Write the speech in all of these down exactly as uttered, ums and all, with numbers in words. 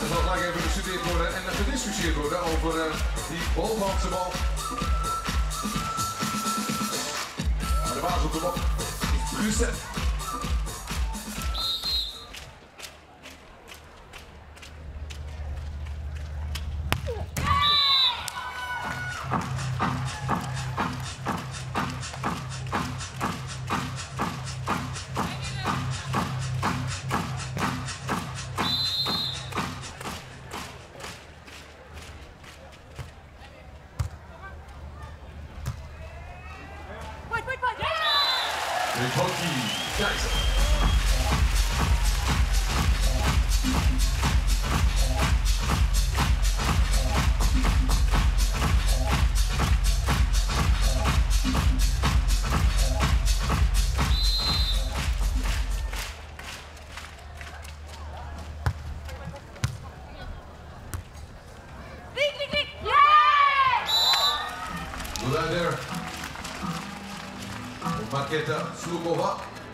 zal gelijk even bestudeerd worden en gediscussieerd worden over uh, die bovenhandse bal. Maar de baas op de bal is Brusset. Big Hockey, Keizer. Klik, klik, klik! Yeah! Doe dat er. Marketa Slukova.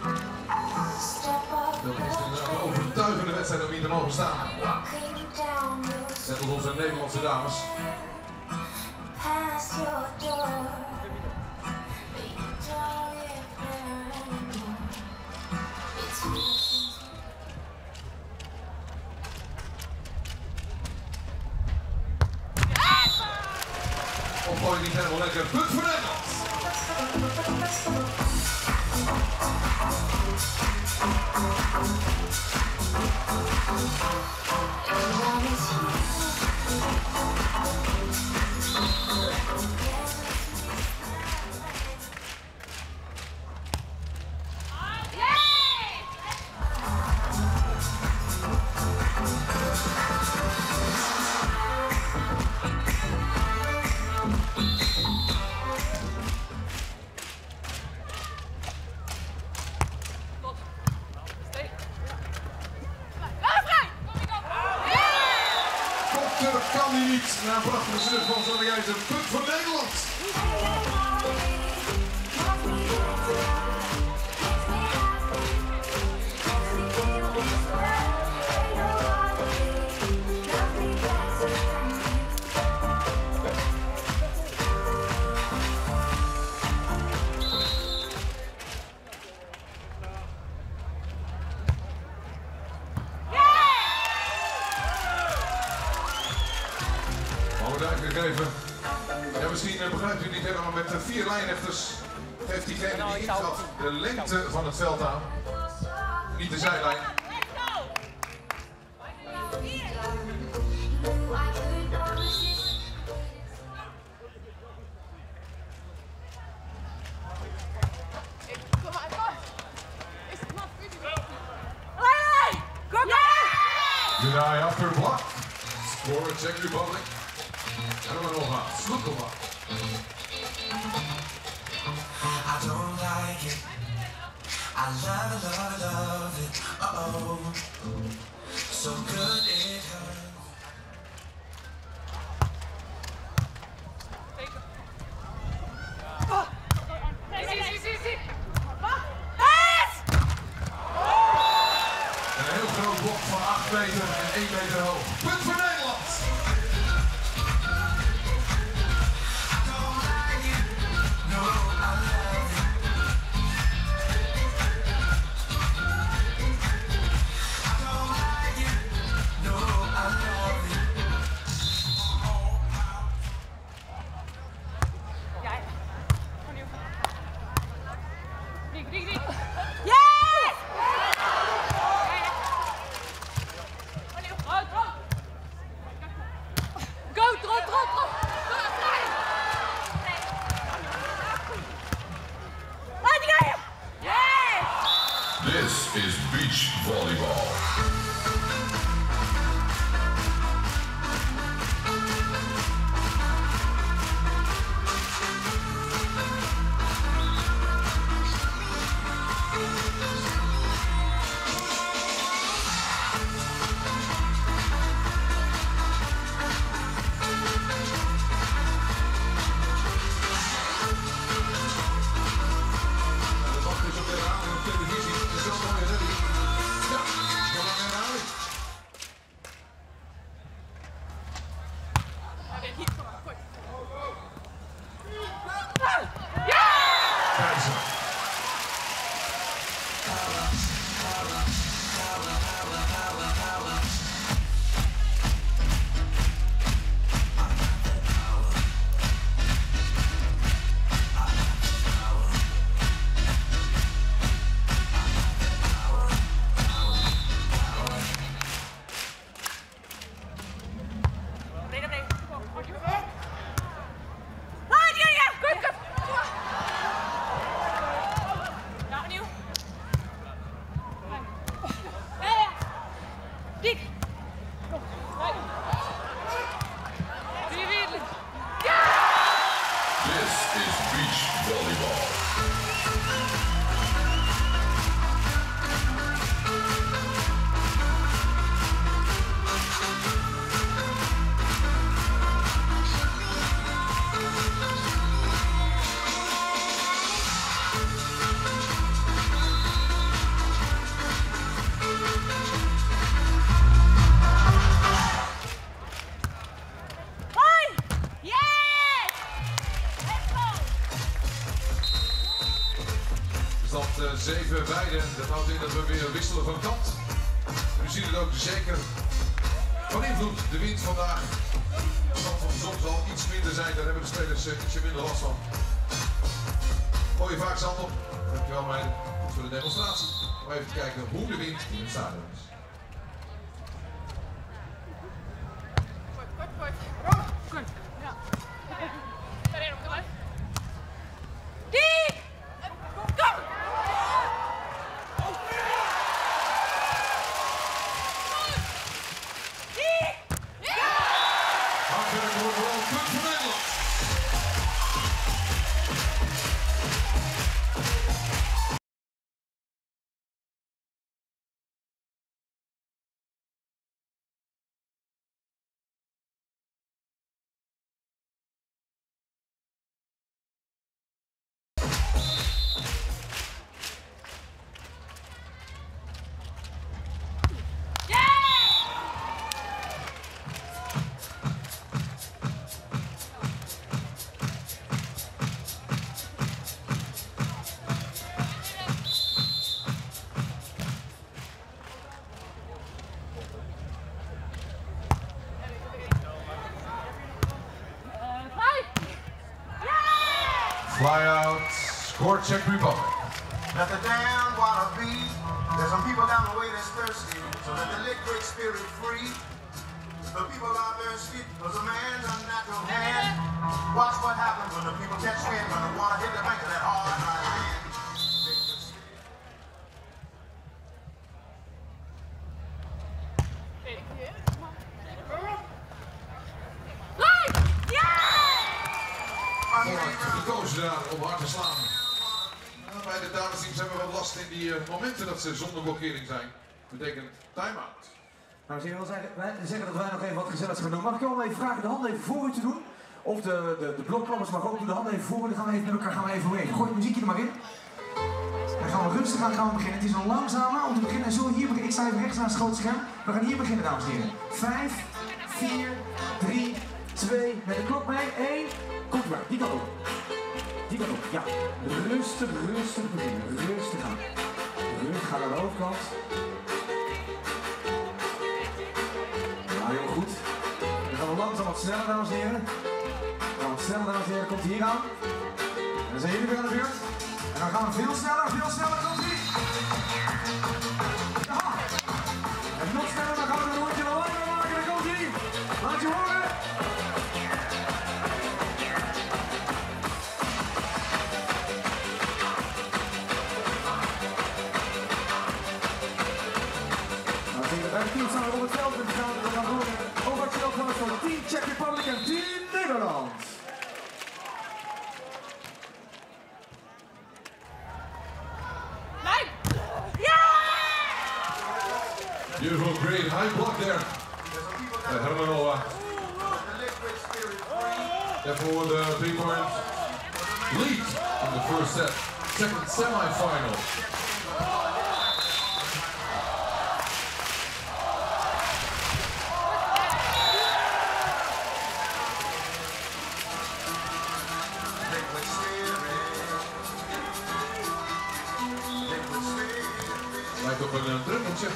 Dat is een overtuigende wedstrijd om hier te mogen staan. Net als onze Nederlandse dames. Opgooi niet helemaal lekker. Punt voor Nederland. Dat kan hij niet. Na een prachtige surf van Sanne Gijs, een punt voor Nederland. Gegeven. Ja, misschien uh, begrijpt u niet helemaal met uh, vier lijnhechters. Geeft diegene die ingaat de lengte van het veld aan. Niet de zijlijn. Deny after block. Score Czech Republic. En dan nog aan, Slukova. I don't like it. I love it, love it, love it. Uh-oh. So good it hurts. Oh. Zie, zie, zie, zie. Een heel groot blok van acht meter en één meter hoog. Punt voor Nederland! This is beach volleyball. Televisie, is dat mooi, hè? Ja, is wel lang herhaling. zeven beiden, dat houdt in dat we weer wisselen van kant. U ziet het ook zeker van invloed, de wind vandaag. De stand van de zon zal iets minder zijn, daar hebben de spelers uh, ietsje minder last van. Gooi je vaak zand op, dankjewel meiden, goed voor de demonstratie. Om even te kijken hoe de wind in het stadion is. Fly out, score Czech Republic. Let the damn water be. There's some people down the way that's thirsty, so let the liquid spirit free. The people are thirsty, cause a man's a natural hand. Watch what happens when the people catch wind, when the water hit the bank of that hard land. Om hard te slaan. Nou, bij de damesteams hebben we wat last in die uh, momenten dat ze zonder blokkering zijn. Dat betekent time-out. Nou, ze wil zeggen, wij zeggen dat wij nog even wat gezelligs gaan doen. Mag ik jou even vragen de handen even voor u te doen? Of de, de, de blokklappers mag ook doen, de handen even voor. Dan gaan we even met elkaar gaan we even bewegen. Gooi het muziekje er maar in. Dan gaan we rustig aan gaan we beginnen. Het is al langzamer om te beginnen. En zo hier beginnen. Ik sta even rechts naast het grote scherm. We gaan hier beginnen, dames en heren. vijf, vier, drie, twee, met de klok bij. één. Komt maar, die kant op. Die kant op, ja. Rustig, rustig beginnen. Rustig aan. Rustig gaan naar de overkant. Ja, heel goed. Dan gaan we langzaam wat sneller, dames en heren. Dan gaan we wat sneller, dames en heren. Komt hij hier aan. En dan zijn jullie weer aan de beurt. En dan gaan we veel sneller, veel sneller. Komt hij. Ja. En nog sneller, dan gaan we een rondje naar langer maken. Dan komt hij. Laat je horen. Team staan we op het veld en gaan we gaan horen over wat je ook hoort van Team Czech Republic en Team Nederland. Nee! Ja! Beautiful, great high block there. Uh, Hermanova. Therefore the three-point lead in the first set, second semi-final. Lijkt op een druppeltje.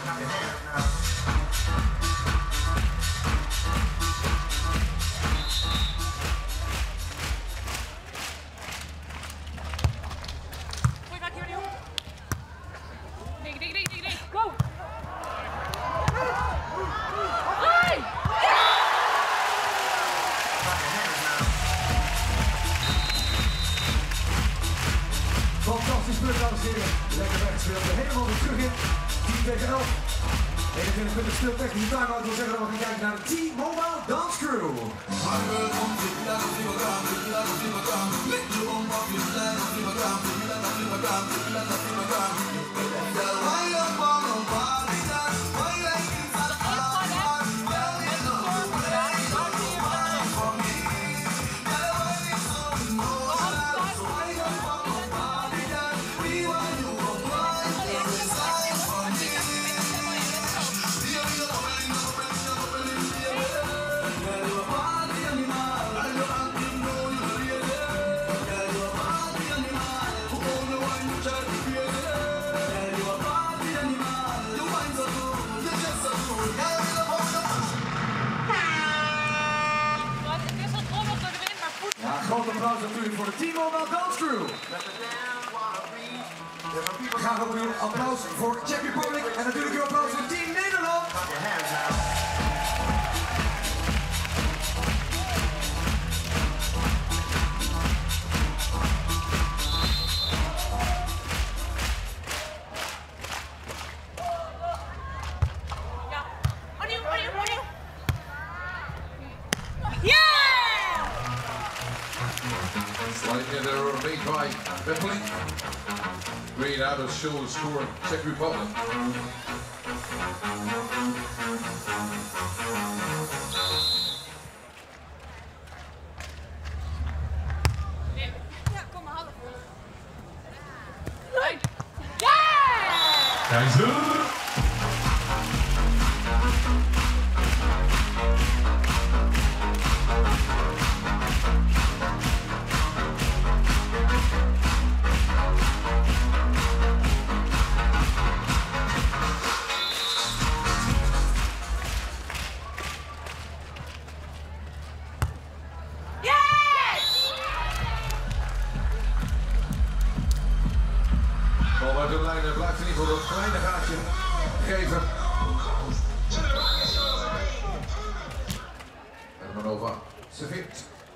Gooi maar, Jordi. Dik, dik, dik, dik, dik. Go! Hey! Fantastisch punt, dames en heren. Lekker weggespeeld. Helemaal weer terug in. tien tegen elf. eenentwintig punten speeltechnisch. Die time-out wil zeggen dat we gaan kijken naar de T-Mobile Dance Crew. Groot applaus natuurlijk voor de T-Mobile Dance Crew. Graag ook uw applaus voor Czech Republic en natuurlijk uw applaus voor Team Nederland. Ja. Opnieuw, opnieuw, opnieuw. Ja! Sliding in there made by Bepley. Green out of show score, Czech Republic. Ja, kom maar, halen. Leuk! Ja! Keizer! Bal uit de lijn, blijft in ieder geval dat kleine gaatje geven. Hermanova serveert.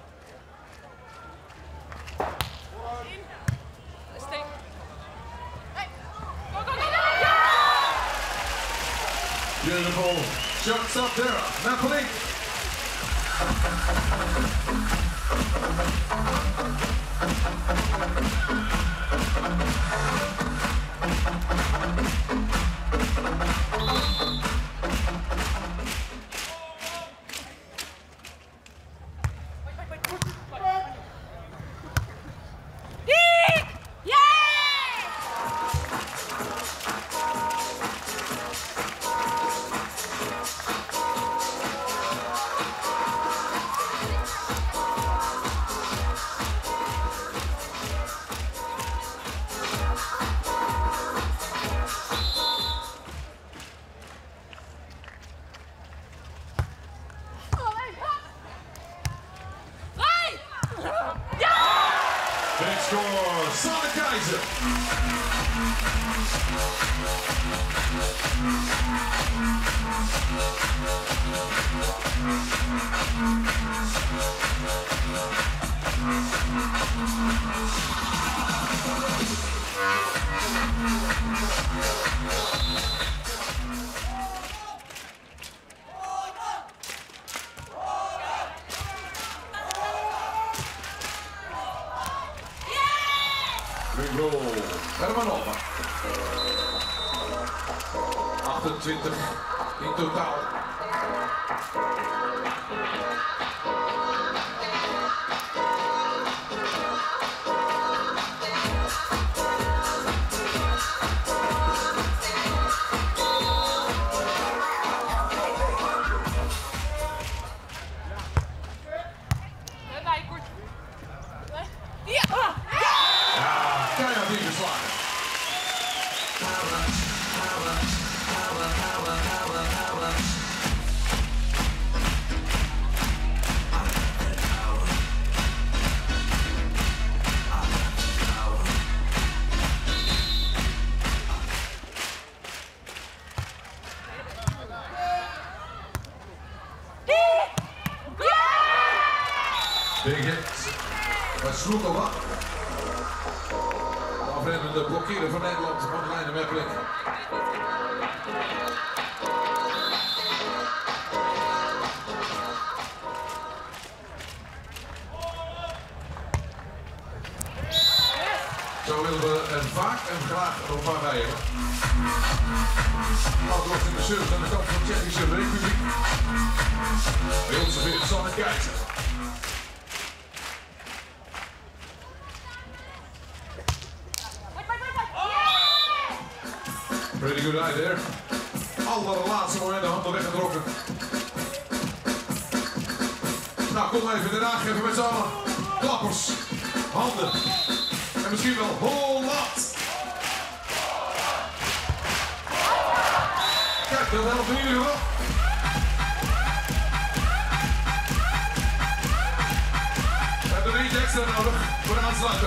Steek. Hey. Go, go, go, go! Beautiful shots up there, Napoli. Dik! Yeah! Big score, Sanne Keizer. Big roll, Hermanova. achtentwintig in totaal. Ja! Ja, keihard ingeslagen. Big hit. Bij Sloetova. De afremmende blokkeren van Nederland. Madeleine Meppeling. Zo willen we er vaak en graag nog een paar bij hebben. Nou, wordt in de surf aan de kant van de Tsjechische Republiek. Bij ons weer Sanne Keizer. Pretty good eye there. Allerlaatste moment de handen weggetrokken. Nou, kom even de raag even met z'n allen. Klappers, handen en misschien wel Holland. Kijk, dat helpt in ieder geval. We hebben er iets extra nodig voor de aansluiter.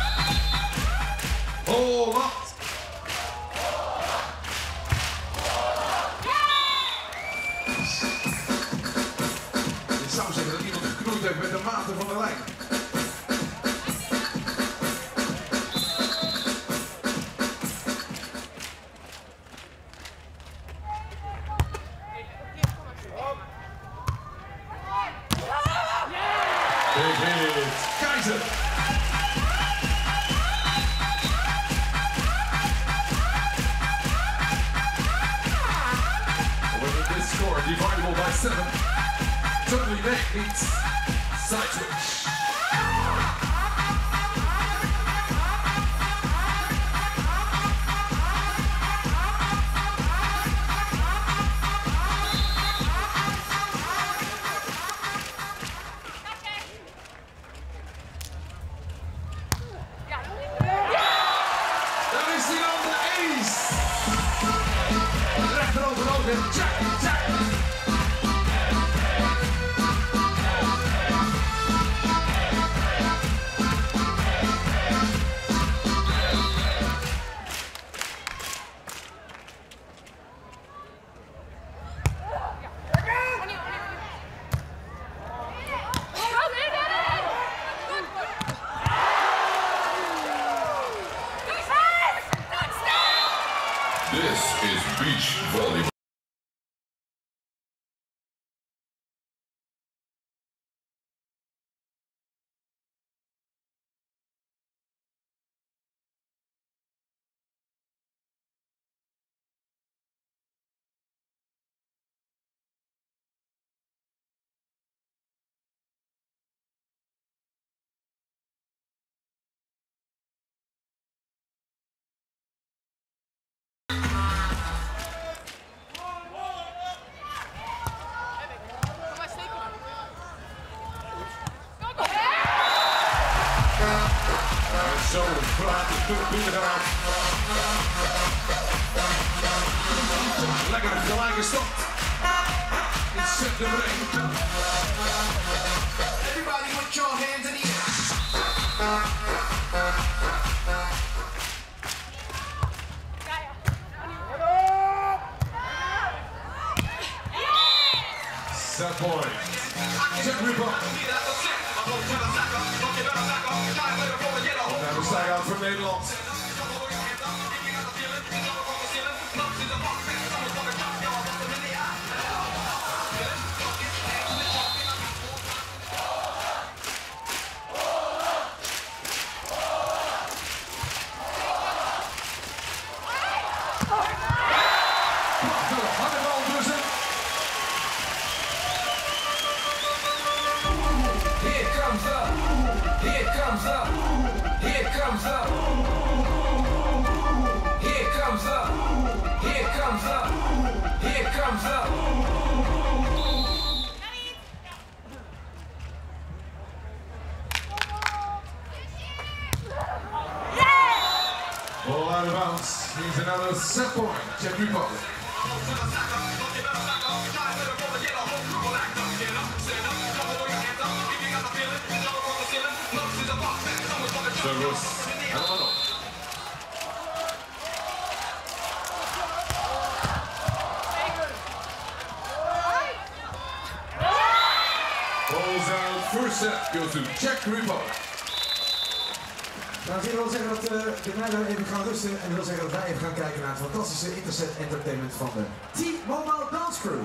Holland. Ik zou zeggen dat iemand geknoeid heeft met de maten van de lijn. Big hit. Keizer. Winning this score dividable by seven. Totally back beats side switch. Daar is hij dan, de ace. Rechterover ook en check, check. This is beach volleyball. Zo praat de punt binnengehaald. Lekker gelijke stand. In set nummer één. Everybody put your hands in the air. Set point. Czech Republic. En we stijgen uit voor Nederland. Harde bal tussen. Here comes up. Here comes up. Here comes up. Here comes up. Here comes up. Here comes up. Ball out of bounds. Here's another set point. Czech Republic. Douglas, helemaal op. Balls out, first set goes to Czech Republic. Nou, ik wil zeggen dat uh, de meiden even gaan rusten en wil zeggen dat wij even gaan kijken naar het fantastische Interset Entertainment van de T-Mobile Dance Crew.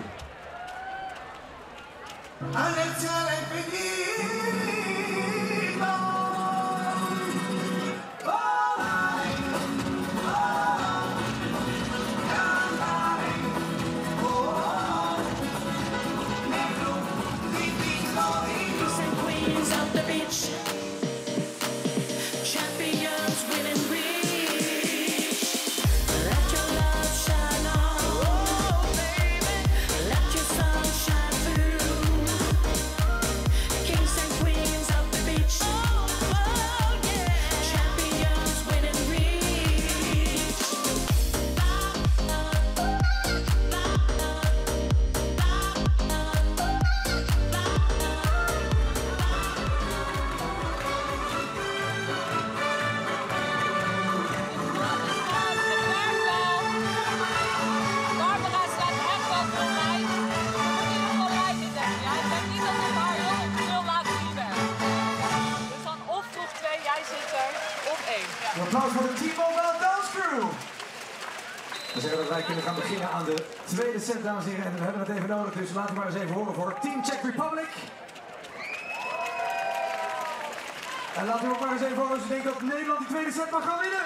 Een applaus voor de T-Mobile Dance Crew! We zeggen dat wij kunnen gaan beginnen aan de tweede set, dames en heren. En we hebben het even nodig, dus laten we maar eens even horen voor Team Czech Republic. En laten we ook maar eens even horen als je denkt dat Nederland die tweede set mag gaan winnen.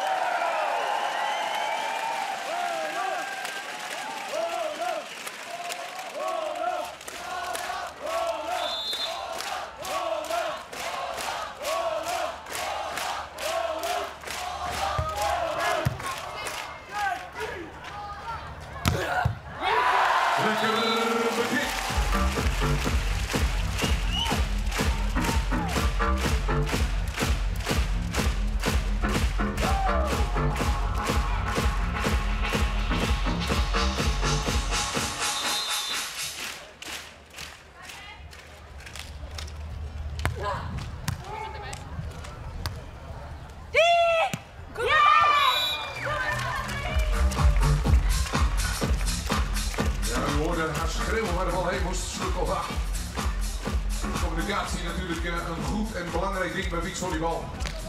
Waar de bal heen moest, sluk of af. Communicatie natuurlijk een goed en belangrijk ding bij beachvolleybal.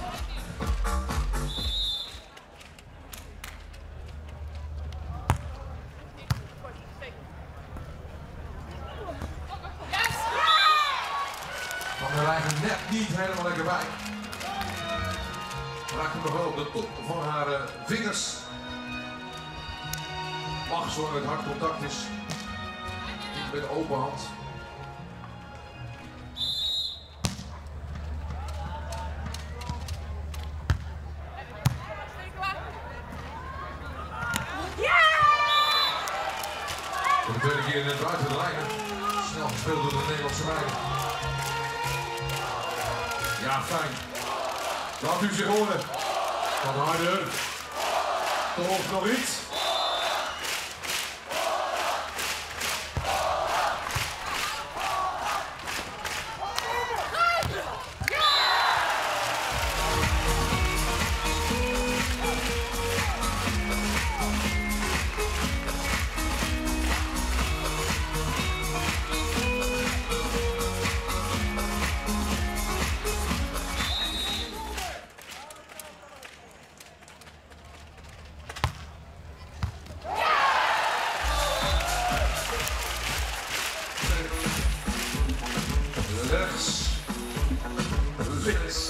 Van der Rijgen net niet helemaal lekker bij. Raakt hem nog wel op de top van haar uh, vingers. Mag zolang het hard contact is. Met open hand. Voor de tweede keer net buiten de lijnen. Snel gespeeld door de Nederlandse meiden. Ja, fijn. Laat u zich horen. Wat harder. Toch nog iets. Rechts, links,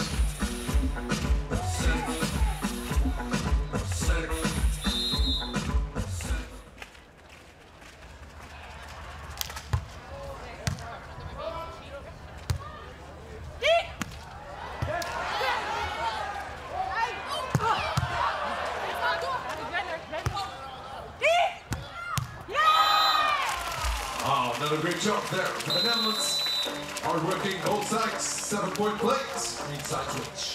oh, another great job there for the Netherlands. Hard working, both sides, seven point plays, inside switch.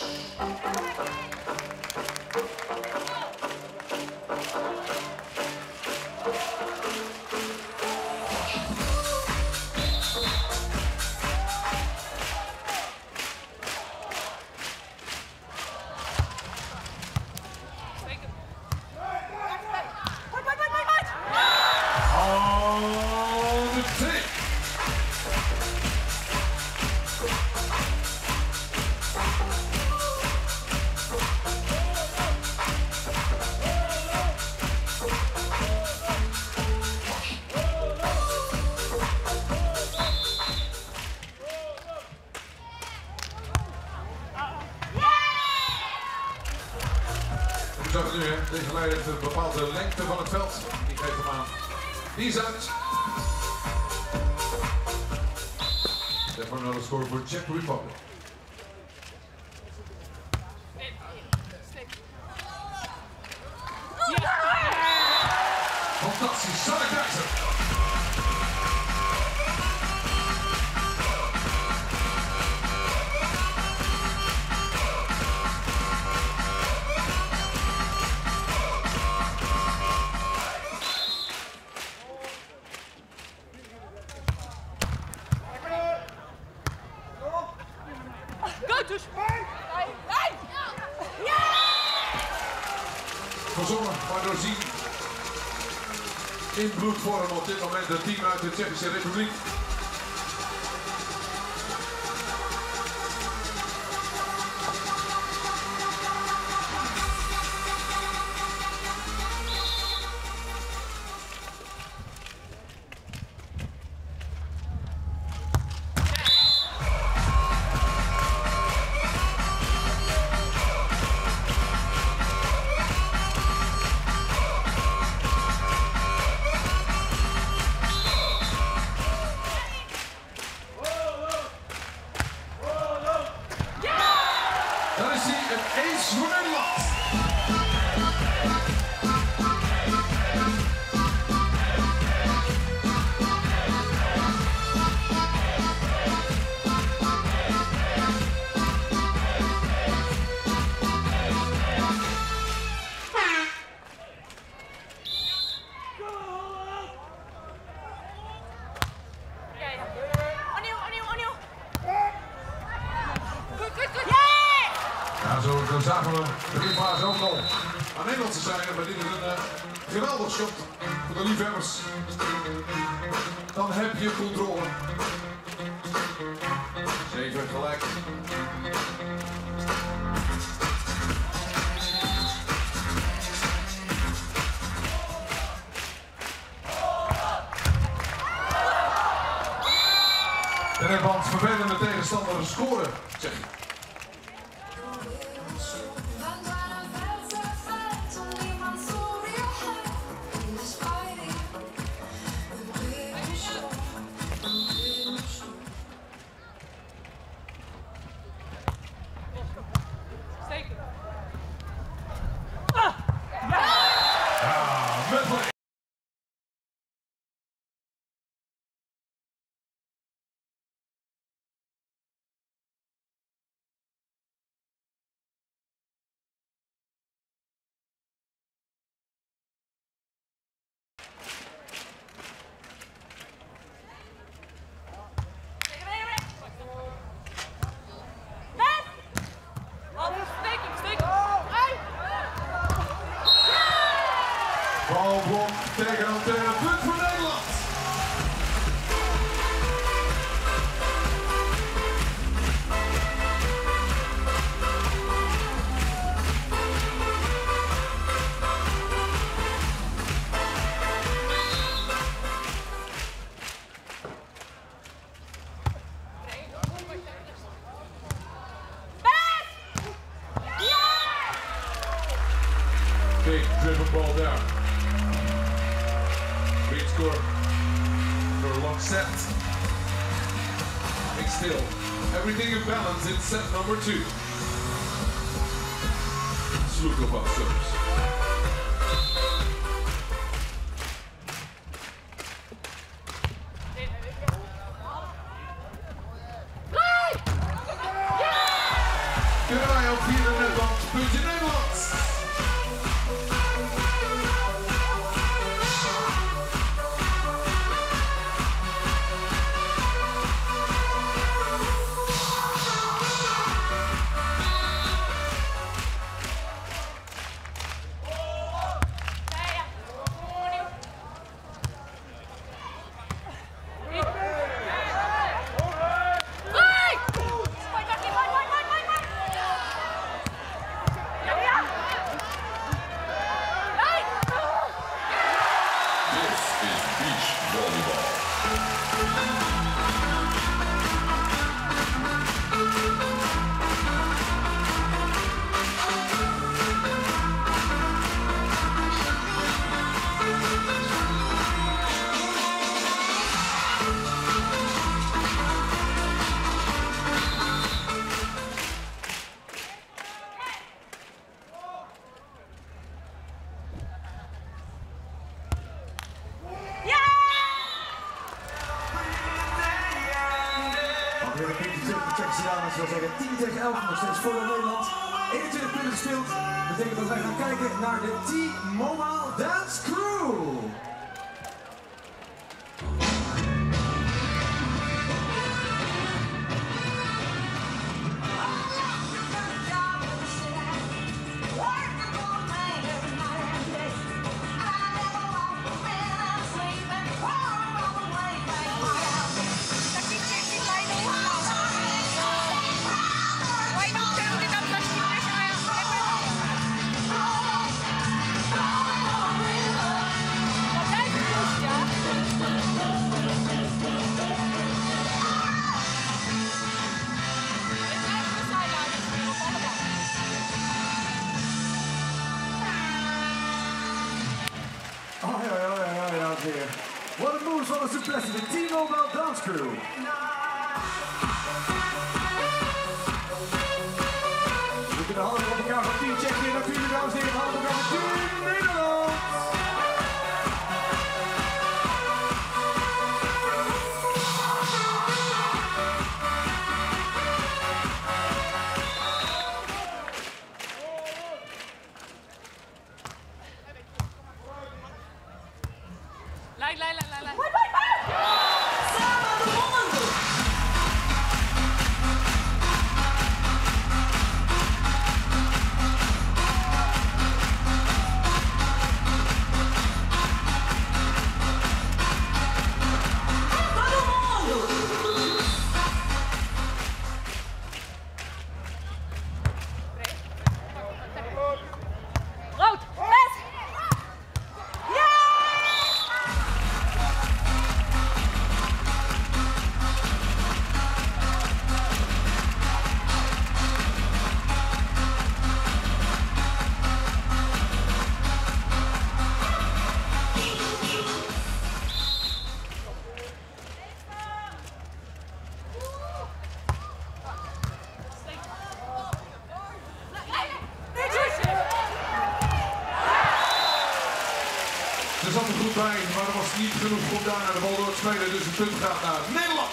tegenleider bepaalt de lengte van het veld. Die geeft hem aan. Die is uit. Daarvoor naar de score voor Czech Republic. Fantastisch, Sanne Keizer. Gezongen, waardoor zien in bloedvorm op dit moment het team uit de Tsjechische Republiek. Dan is hij een ace voor Nederland. Ja, zo, zo zagen we drie plaatsen ook al aan Nederlandse zijde, maar dit is een uh, geweldig shot voor de liefhebbers. Dan heb je controle. Zeven gelijk. En hebben we vervelende tegenstander scoren, zeg je. Balblok tegen antenne, punt voor Nederland. Big dribble ball down. Great score for a long set. Big still. Everything in balance in set number two. Slukova serves. Kraai op vierde netband, puntje Nederland. is gedaan, dat wil zeggen tien tegen elf, nog steeds voor Nederland. eenentwintig punten gespeeld. Dat betekent dat wij gaan kijken naar de T-Mobile Dance Crew. What a move van de succes, de T-Mobile Dance Crew. We kunnen de handen op elkaar van Team Tsjechië, natuurlijk dames en heren, de handen op elkaar van Team Nederland. Lei, lei, lei, lei, lei. Rood, red! Er zat er goed bij, maar er was niet genoeg om daar naar de bal door te spelen, dus het punt gaat naar Nederland.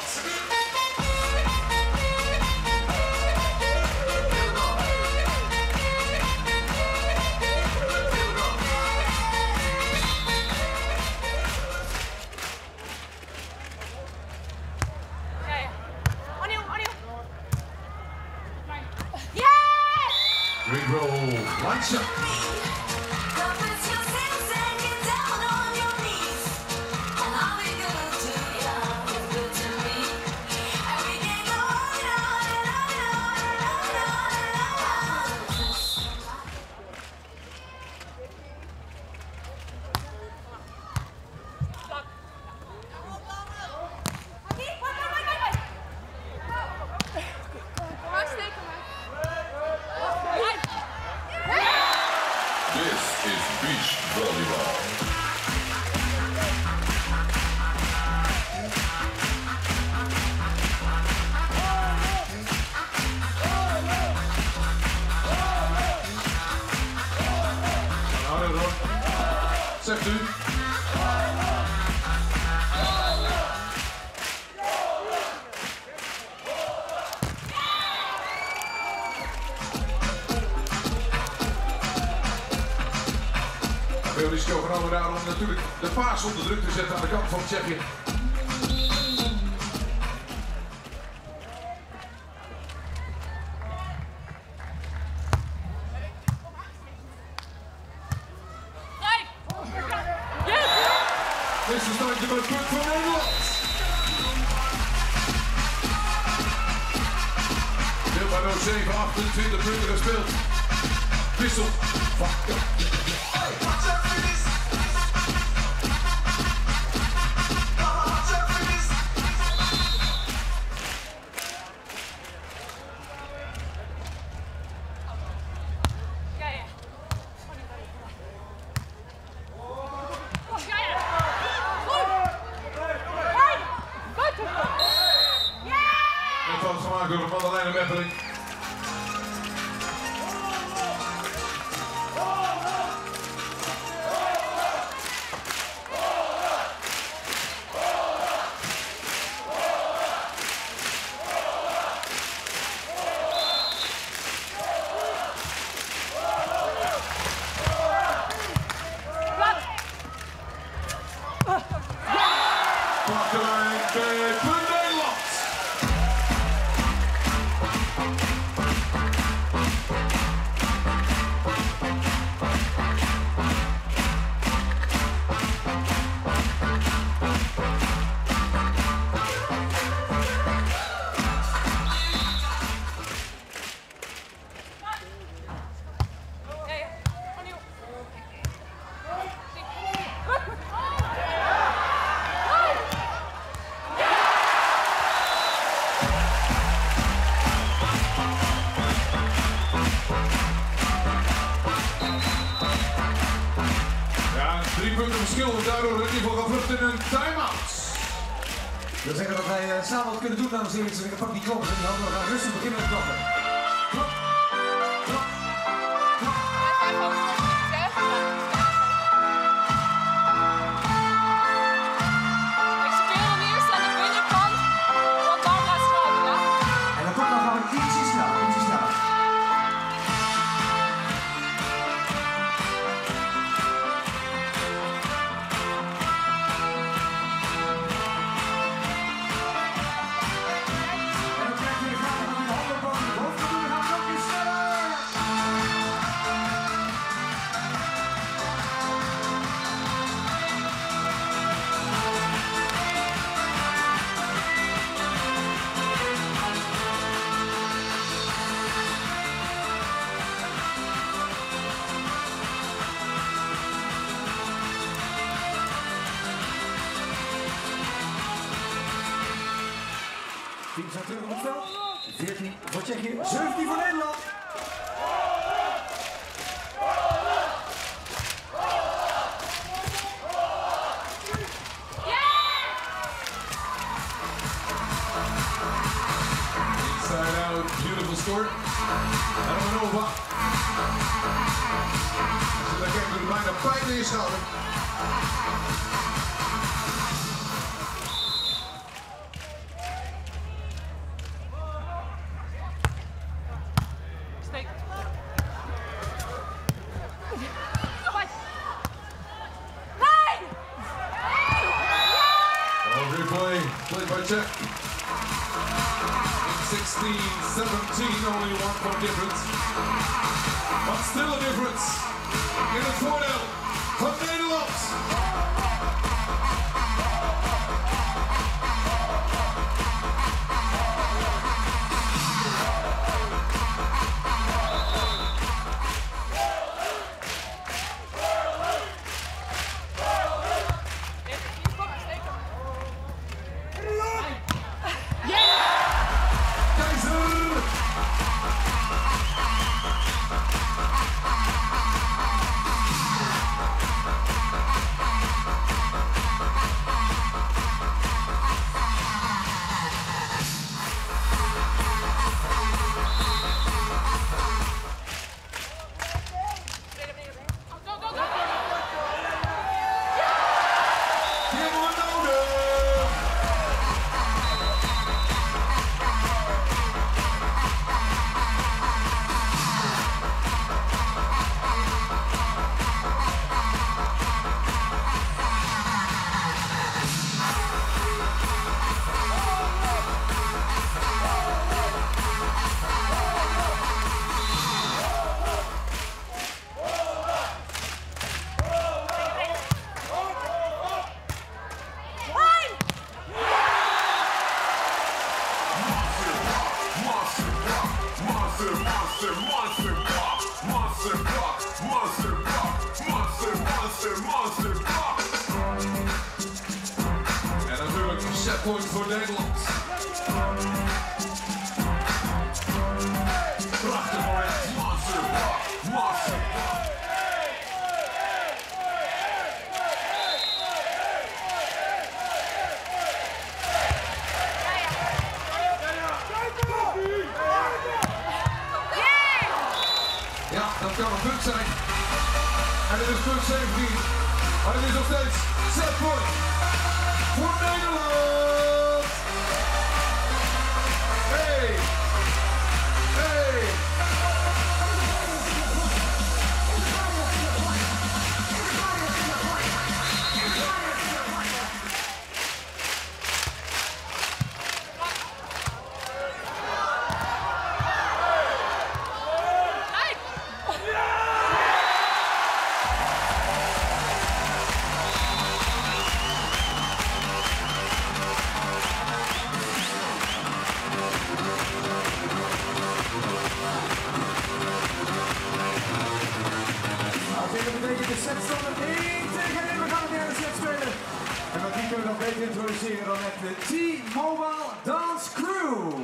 Ja, ja. Opnieuw, opnieuw. Yes! Green roll, one shot. This is beach volleyball. Nou, dat zegt u. Veel risico genomen daar om natuurlijk de paas onder druk te zetten aan de kant van Tsjechië. Dit is de punt voor Nederland. Deelbaar zeven, achtentwintig punten gespeeld. Wissel van gemaakt door Madeleine Meppeling. Pakkelijn Peper Nederland. Drie punten verschil en daardoor in ieder geval gevlucht in een time-out. Dat wil zeggen dat wij uh, samen wat kunnen doen, dames en heren. Ik pak die kloppen en die handen, we gaan rustig beginnen met klappen. Klap, klap, klap. Ik speel hem eerst aan de binnenkant van Barbara's schouder, ja? En dan komt dan gaan we ietsje sneller, ietsje sneller. tien zijn terug op het veld. veertien voor Tsjechië, zeventien voor Nederland. Inside out, beautiful score. En dan Nova. Als je daar kijkt, doet het bijna pijn in je schouder. Steek. Oh, replay, played by Czech. sixteen seventeen, only one point difference. But still a difference. In het voordeel van Nederland. En natuurlijk een setpoint voor Nederland. Prachtig moment. Monster Rock, Monster Rock. Ja, dat kan een punt zijn. En dit is punt zeventien. Maar het is nog steeds setpoint voor Nederland. Hey! Hey! applaudisseren dan met de T-Mobile Dance Crew.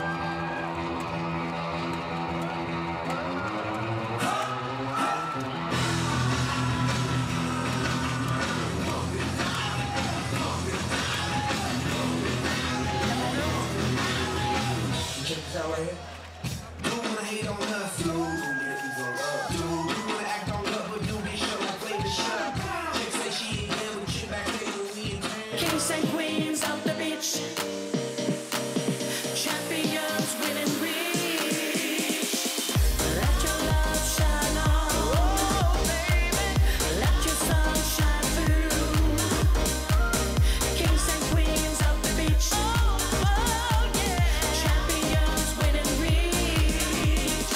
Check this out right here. You wanna hate on us, you You wanna act on love, but you be sure to play the shot. Chick say she ain't there, but shit back there when we in town. Kings and queens of the beach, champions within reach. Let your love shine on, oh, baby. Let your sun shine through. Kings and queens of the beach, oh, oh yeah. Champions within reach.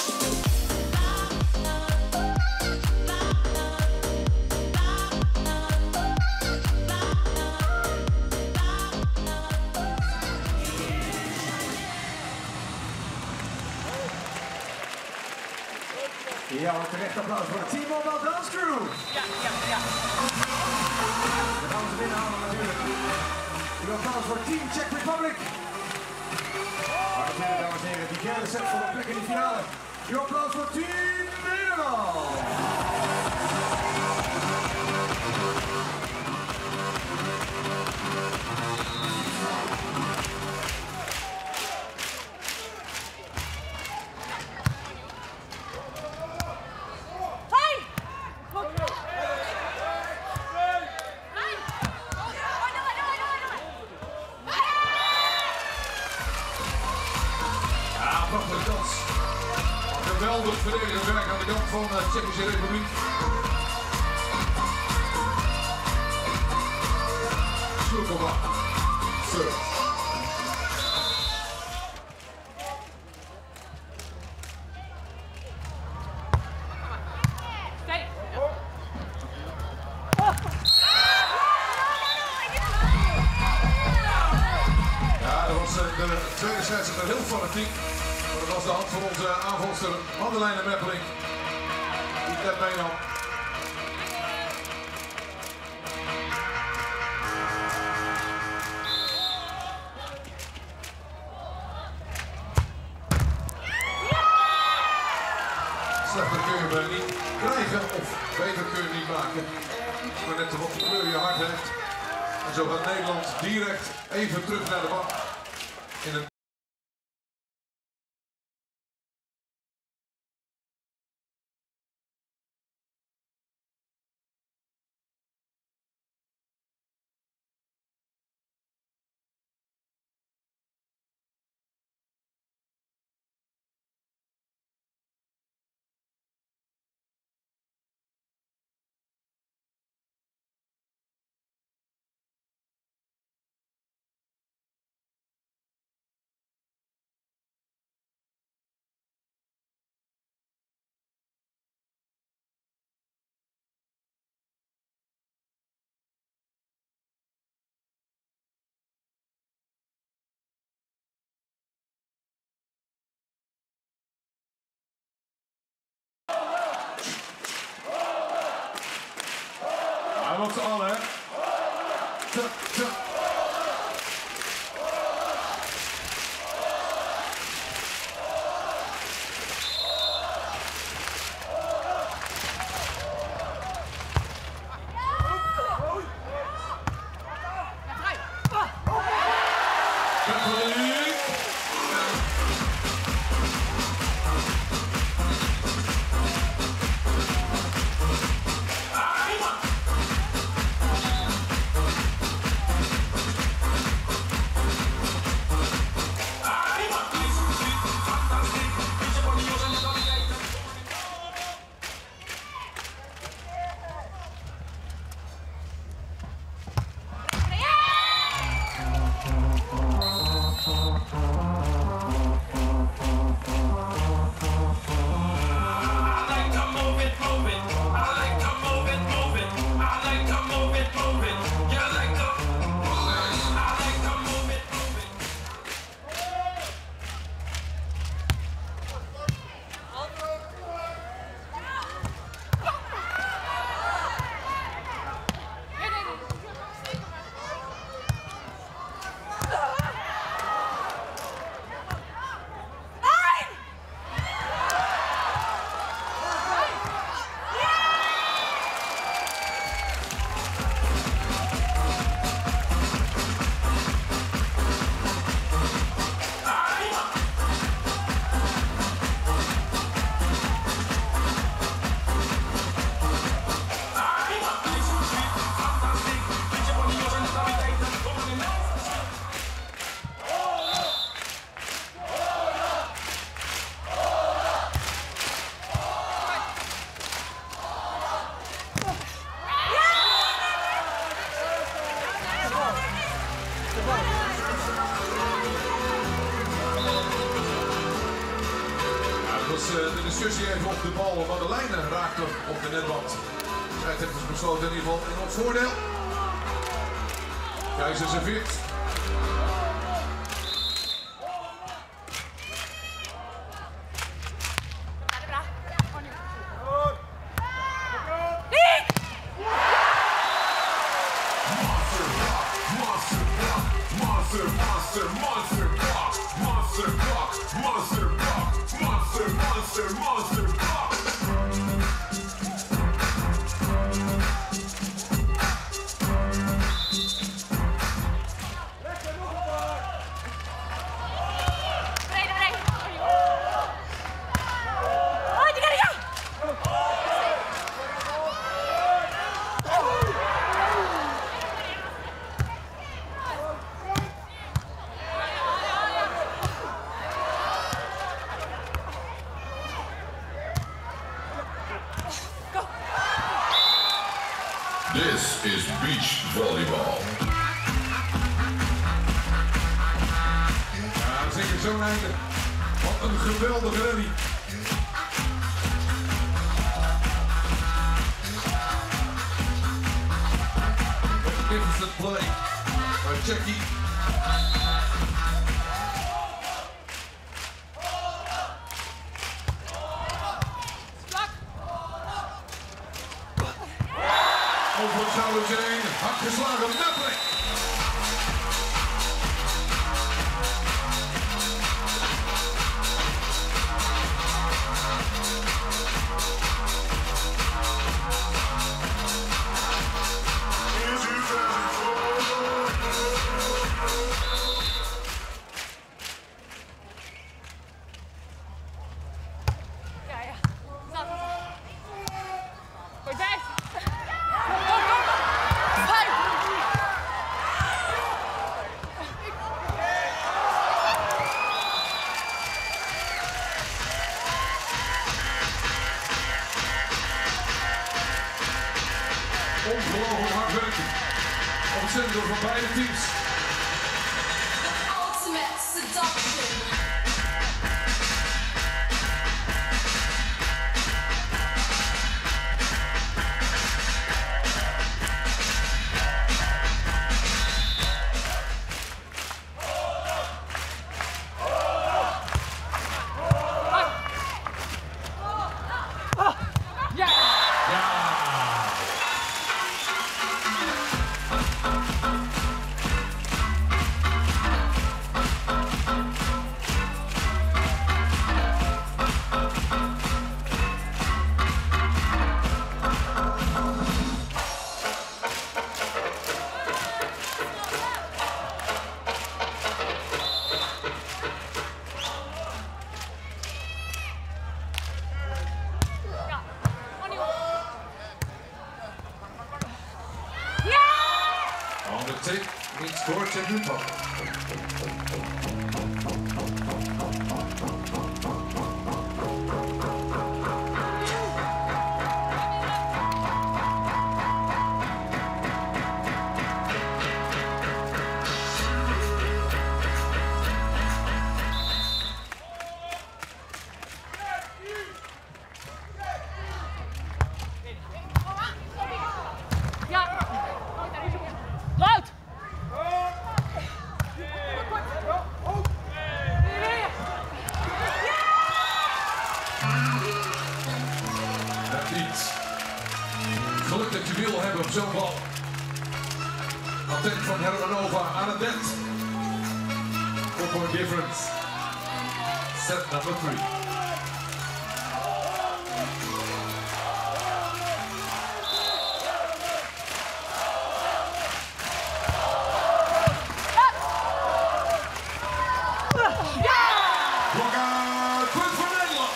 Ja, een terecht applaus voor de T-Mobile Dance Crew. Ja, ja, ja. Dan gaan we ze binnenhalen natuurlijk. Uw applaus voor Team Czech Republic. Maar natuurlijk, dames en heren, die derde set voor de plek in de finale. Uw applaus voor Team Nederland. Hey! Goed. Hey! Oh, no, no, no, no. Ja, prachtige dans. Geweldig verdedigend werk aan de kant van de Tsjechische Republiek. Slukova. Serve. Stay. Ja, dat was eh, de tweede scheidsrechter heel fanatiek. Maar dat was de hand van onze aanvalster Madeleine Meppeling. Die net meenam. Slechter kun je hem niet krijgen of beter kun je hem niet maken. Maar net wat kleur je hart heeft. En zo gaat Nederland direct even terug naar de bank. In een Hij loopt ze al, hè? Tup, tup. De discussie even op de bal, maar de lijnen raakten op de netband. Zij heeft dus besloten in ieder geval in ons voordeel. Keizer serveert. This is beach volleyball. Ja, zeker zo'n einde. Wat een geweldige rally. Magnificent play by Jackie. Over Charlotte Jane, hard geslagen, Nutley. Ja, ja. Zat. Goed, vijf. Ongelooflijk hard werken. Ontzettend door van beide teams. Ultimate seduction. On the tape, meets George and Utah. Ja. Luid. Dat niet. Geluk dat je wil hebben op zo'n bal. Attent van Hermanova aan het net. Four point difference. Set number three. Blokkaat, punt voor Nederland.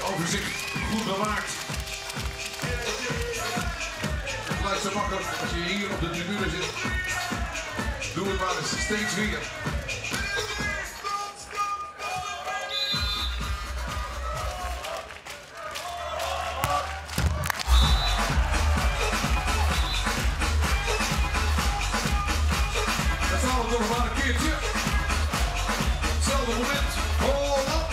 overzicht goed bewaakt. Het blijft zo makkelijk als je hier op de tribune zit. Doe het maar eens steeds weer. Dat zal het nog maar een keertje. Hetzelfde moment. Holland.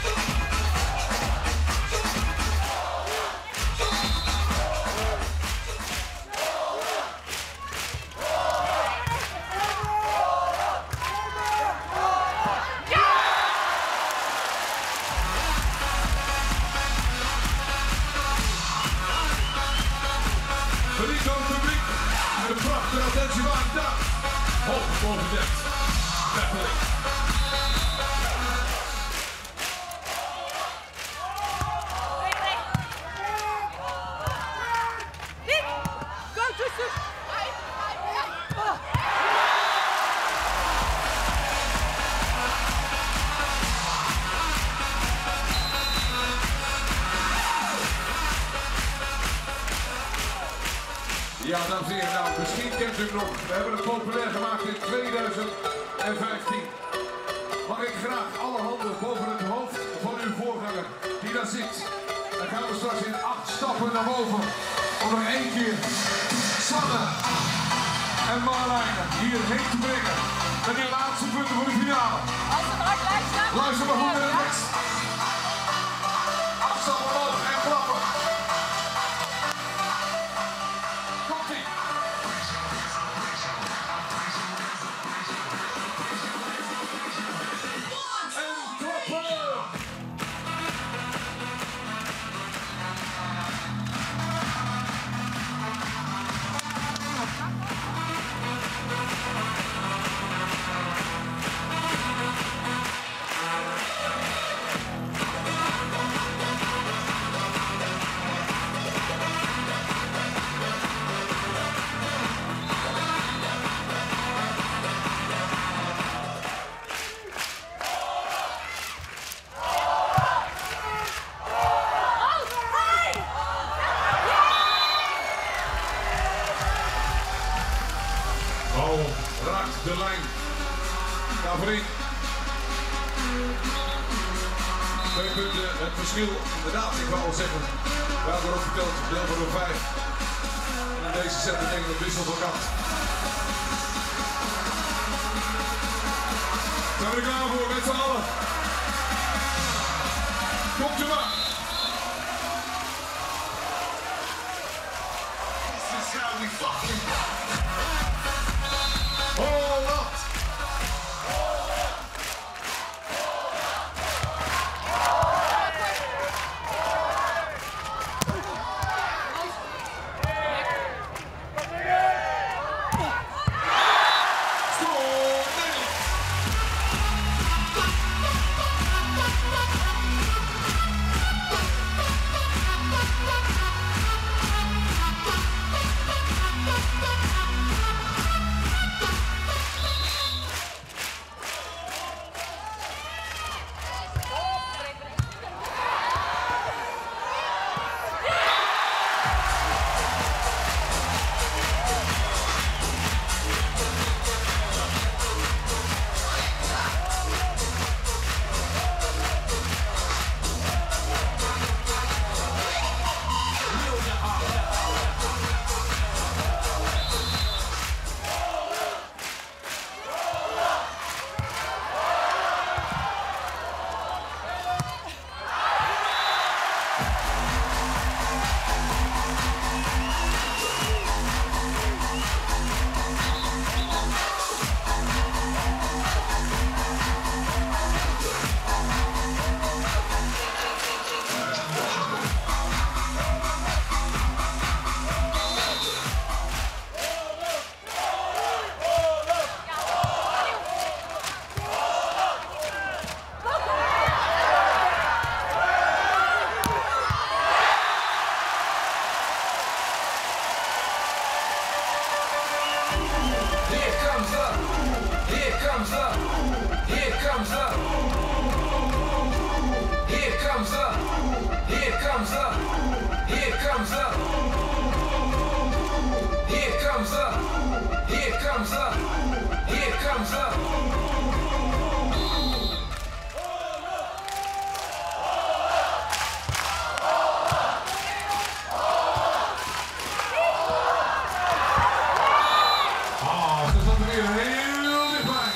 Geniet van het publiek met een prachtige attentie waar het dak. Hoog boven dek. Letterlijk. Go tussen! Ja, dames en heren, nou, misschien kent u hem nog. We hebben het populair gemaakt in tweeduizend vijftien. Mag ik graag alle handen boven het hoofd van uw voorganger die daar zit. Dan gaan we straks in acht stappen naar boven. Om nog één keer Sanne en Marlijn hierheen te brengen. Met die laatste punten voor de finale. Als het hard lijkt staan. Luister maar goed naar de tekst. Acht stappen omhoog en klappen. Komt-ie. En klappen. Oh, raakt de lijn. Nou vriend. Twee punten, het verschil. Inderdaad, ik wou al zeggen. We hebben erop verteld, deel voor de vijf. En in deze set denk ik een wissel van kant. Zijn we er klaar voor met z'n allen? Komt u maar. This is how we fucking Holland. comes up. Here comes up. comes up. Here comes up. Here comes up. Here comes up. Ah, ze zat er weer heel dichtbij.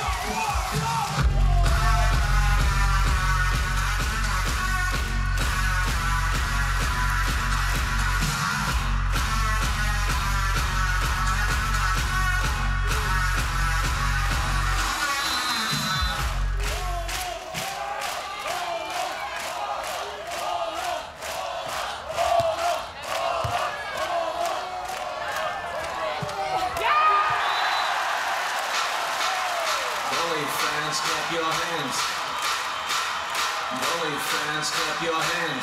Bully fans, clap your hands. Bully fans, clap your hands.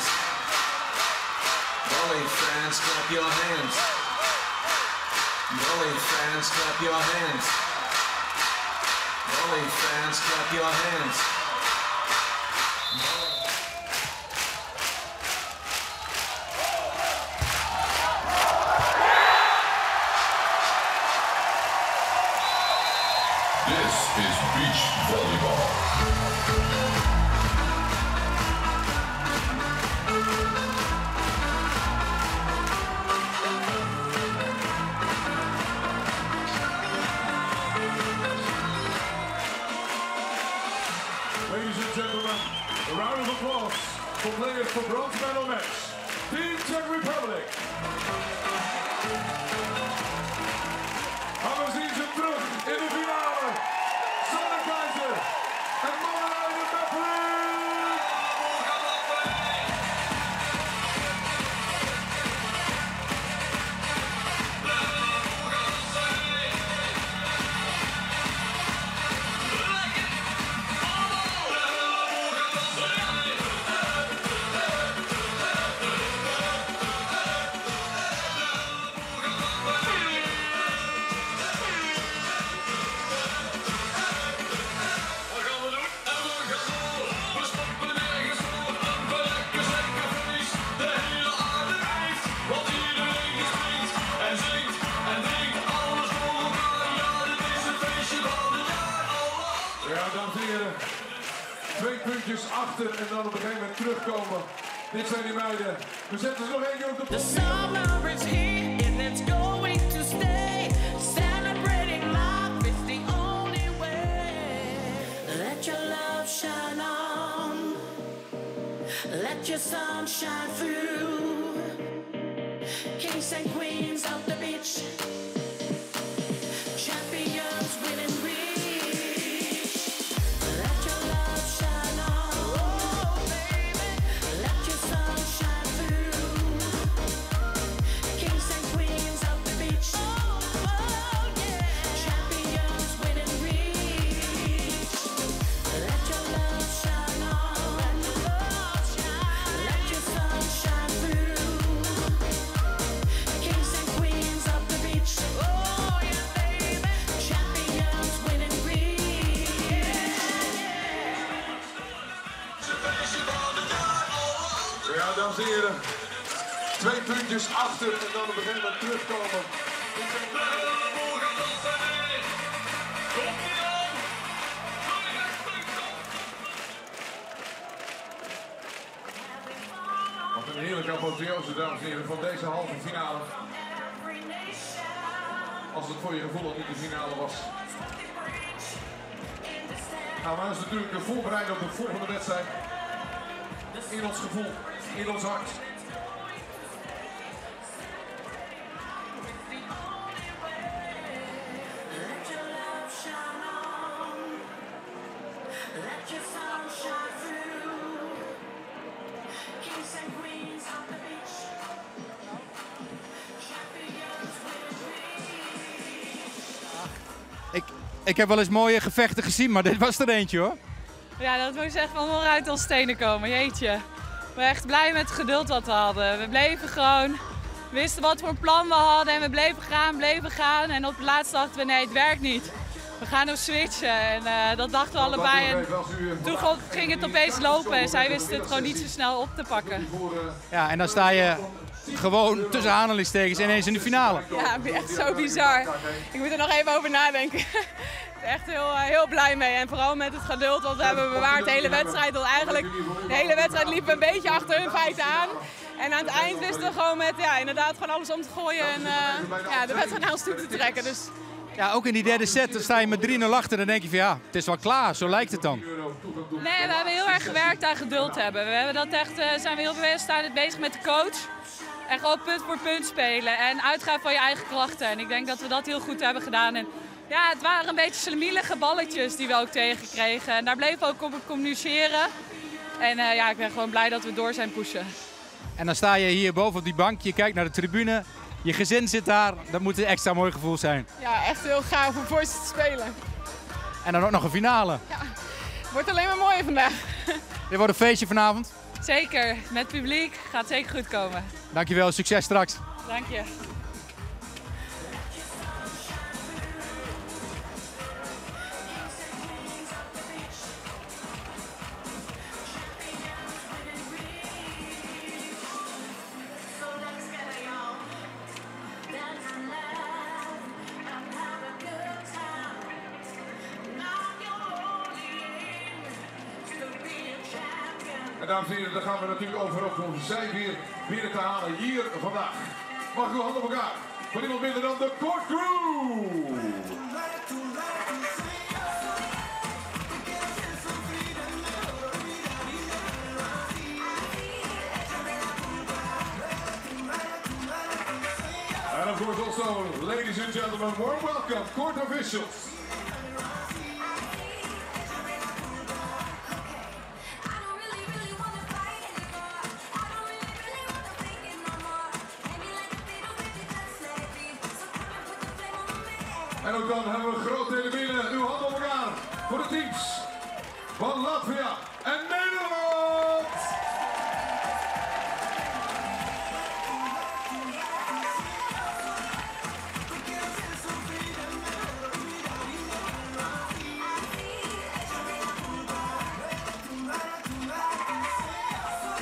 Bully fans, clap your hands. Bully fans, clap your hands. Bully fans, clap your hands. This is beach volleyball. Ladies and gentlemen, a round of applause for players for bronze medal match. Team Czech Republic. En we zien ze terug in de finale. Sanne Keizer en Marlene Beppel. Ja, dames en heren. Twee puntjes achter en dan op een gegeven moment terugkomen. Dit zijn die meiden. We zetten ze nog één keer op de The pot. summer is here and it's going to stay. Celebrating life is the only way. Let your love shine on. Let your sun shine through. Kings and queens of the beach. Champions within reach. Let your love shine on. Oh, baby. Let your sun shine through. Kings and queens of the beach. Oh, oh, yeah. Champions within reach. Let your love shine on. Let your love shine. Let your sun shine through. Kings and queens of the beach. Oh, yeah, baby. Champions within reach. Ja, dames en heren. Twee puntjes achter en dan op een gegeven moment terugkomen. Wat een heerlijke apotheose, dames en heren, van deze halve finale. Als het voor je gevoel al niet de finale was. Nou, maar dat is natuurlijk een voorbereiding op de volgende wedstrijd. In ons gevoel, in ons hart. Let your love shine on. Let your sun shine through. Kings and queens on the beach. Champions within reach. Ik, ik heb wel eens mooie gevechten gezien, maar dit was er eentje hoor. Ja, dat moest echt van onderuit als stenen komen, jeetje. We zijn echt blij met het geduld wat we hadden. We bleven gewoon, we wisten wat voor een plan we hadden en we bleven gaan, bleven gaan. En op het laatst dachten we, nee, het werkt niet. we gaan hem switchen. En uh, dat dachten we allebei. En toen go- ging het opeens lopen en zij wisten het gewoon niet zo snel op te pakken. Ja, en dan sta je gewoon tussen aanhalingstekens ineens in de finale. Ja, echt zo bizar. Ik moet er nog even over nadenken. Echt heel, uh, heel blij mee. En vooral met het geduld wat we hebben bewaard de hele wedstrijd. Want eigenlijk de hele wedstrijd liepen we een beetje achter hun feiten aan. En aan het eind wisten we gewoon met ja, inderdaad gewoon alles om te gooien en uh, ja, de wedstrijd naar ons toe te trekken. Dus Ja, ook in die derde set dan sta je met drie nul achter. Dan denk je van ja, het is wel klaar. Zo lijkt het dan. Nee, we hebben heel erg gewerkt aan geduld hebben. We hebben dat echt, uh, zijn we heel bewust staan bezig met de coach. En gewoon punt voor punt spelen en uitgaan van je eigen krachten. En ik denk dat we dat heel goed hebben gedaan. En ja, het waren een beetje slemielige balletjes die we ook tegenkregen. En daar bleven we ook op communiceren. En uh, ja, ik ben gewoon blij dat we door zijn pushen. En dan sta je hier boven op die bank, je kijkt naar de tribune. Je gezin zit daar, dat moet een extra mooi gevoel zijn. ja, echt heel gaaf om voor ze te spelen. En dan ook nog een finale. Ja, wordt alleen maar mooier vandaag. Dit wordt een feestje vanavond. Zeker, met publiek gaat zeker goed komen. Dankjewel, succes straks. Dank je. En dames en heren, dan gaan we natuurlijk over op om zij weer binnen te halen hier vandaag. Mag ik uw handen op elkaar? Voor niemand minder dan de Court Crew! And of course also, ladies and gentlemen, warm welcome, court officials. En ook dan hebben we een groot delen binnen. Uw handen op elkaar voor de teams van Latvia.